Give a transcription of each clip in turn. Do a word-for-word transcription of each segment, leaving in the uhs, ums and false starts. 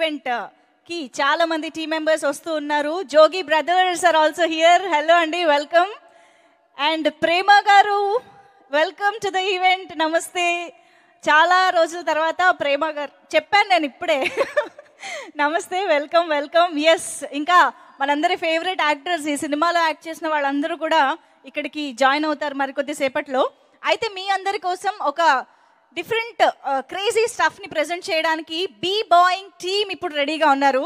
Event కి చాలా మంది టీమ్ మెంబర్స్ వస్తూ ఉన్నారు. Jogi brothers are also here. Hello అండి, వెల్కమ్. అండ్ ప్రేమ గారు, వెల్కమ్ టు ద ఈవెంట్. నమస్తే. చాలా రోజుల తర్వాత ప్రేమ గారు చెప్పాను నేను ఇప్పుడే. నమస్తే, వెల్కమ్ వెల్కమ్. ఎస్, ఇంకా మనందరి ఫేవరెట్ యాక్టర్స్, ఈ సినిమాలో యాక్ట్ చేసిన వాళ్ళందరూ కూడా ఇక్కడికి జాయిన్ అవుతారు మరికొద్ది సేపట్లో. అయితే మీ అందరి కోసం ఒక డిఫరెంట్ క్రేజీ స్టఫ్ని ప్రజెంట్ చేయడానికి బీ బాయింగ్ టీమ్ ఇప్పుడు రెడీగా ఉన్నారు.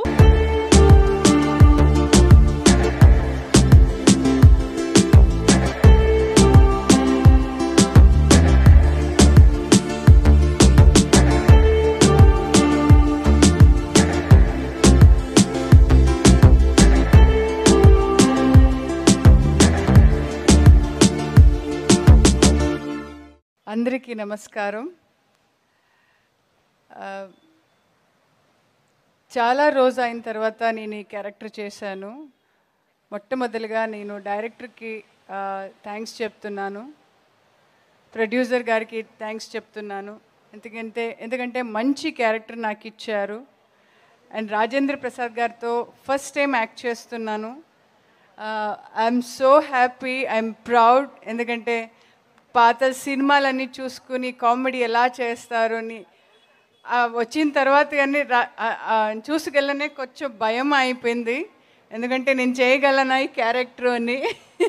అందరికీ నమస్కారం. చాలా రోజు అయిన తర్వాత నేను ఈ క్యారెక్టర్ చేశాను. మొట్టమొదటిగా నేను డైరెక్టర్కి థ్యాంక్స్ చెప్తున్నాను, ప్రొడ్యూసర్ గారికి థ్యాంక్స్ చెప్తున్నాను. ఎందుకంటే ఎందుకంటే మంచి క్యారెక్టర్ నాకు ఇచ్చారు. అండ్ రాజేంద్ర ప్రసాద్ గారితో ఫస్ట్ టైం యాక్ట్ చేస్తున్నాను. I'm so happy, I'm proud. ఎందుకంటే పాత సినిమాలన్నీ చూసుకుని కామెడీ ఎలా చేస్తారు అని వచ్చిన తర్వాత కానీ చూసుకెళ్ళనే కొంచెం భయం అయిపోయింది. ఎందుకంటే నేను చేయగలనా ఈ క్యారెక్టర్ అని.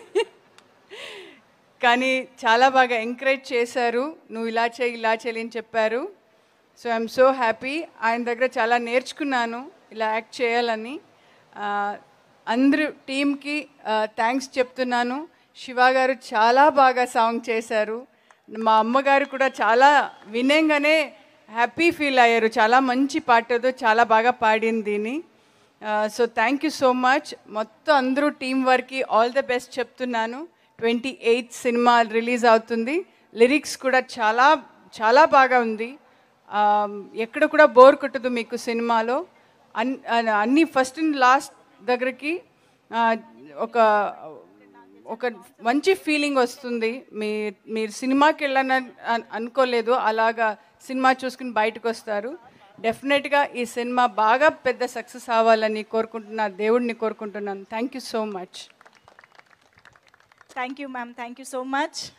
కానీ చాలా బాగా ఎంకరేజ్ చేశారు, నువ్వు ఇలా చేయి ఇలా చేయి అని చెప్పారు. So I'm so happy. ఆయన దగ్గర చాలా నేర్చుకున్నాను ఇలా యాక్ట్ చేయాలని. అందరూ టీమ్కి థ్యాంక్స్ చెప్తున్నాను. శివ గారు చాలా బాగా సాంగ్ చేశారు. మా అమ్మగారు కూడా చాలా వినంగానే హ్యాపీ ఫీల్ అయ్యారు. చాలా మంచి పాటతో చాలా బాగా పాడింది దీన్ని. So thank you so much. మొత్తం అందరూ టీం వర్క్కి ఆల్ ద బెస్ట్ చెప్తున్నాను. ట్వంటీ ఎయిత్ సినిమా రిలీజ్ అవుతుంది. లిరిక్స్ కూడా చాలా చాలా బాగా ఉంది. ఎక్కడ కూడా బోర్ కొట్టదు మీకు సినిమాలో. అన్ అన్ని ఫస్ట్ అండ్ లాస్ట్ దగ్గరికి ఒక ఒక మంచి ఫీలింగ్ వస్తుంది. మీ మీరు సినిమాకి వెళ్ళని అనుకోలేదు, అలాగా సినిమా చూసుకుని బయటకు వస్తారు. డెఫినెట్గా ఈ సినిమా బాగా పెద్ద సక్సెస్ అవ్వాలని కోరుకుంటున్నా, దేవుడిని కోరుకుంటున్నాను. Thank you so much. Thank you ma'am, thank you so much.